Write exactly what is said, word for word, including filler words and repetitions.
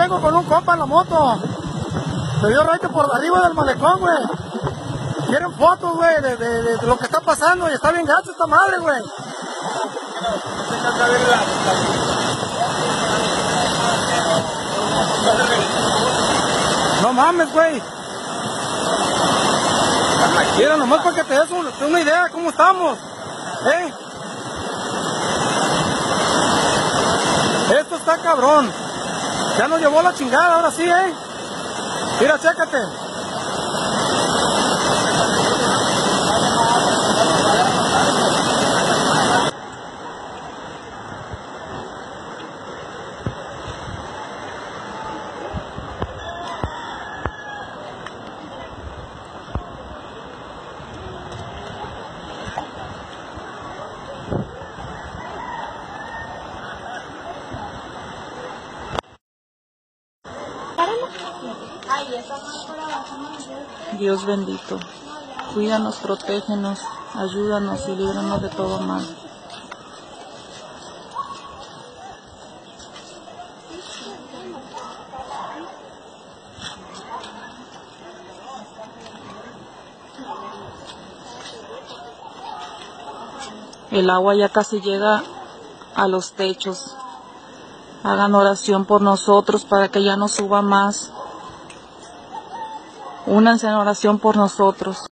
vengo con un compa en la moto. Se dio raite por arriba del malecón, güey. Quieren fotos, güey, de, de, de, de lo que está pasando y está bien gacho esta madre, güey. No mames, güey. Mira, nomás para que te des un, una idea de cómo estamos. ¿Eh? Esto está cabrón. Ya nos llevó la chingada, ahora sí, ¿eh? Mira, chécate. Dios bendito, cuídanos, protégenos, ayúdanos y líbranos de todo mal. El agua ya casi llega a los techos. Hagan oración por nosotros para que ya no suba más. Únanse en oración por nosotros.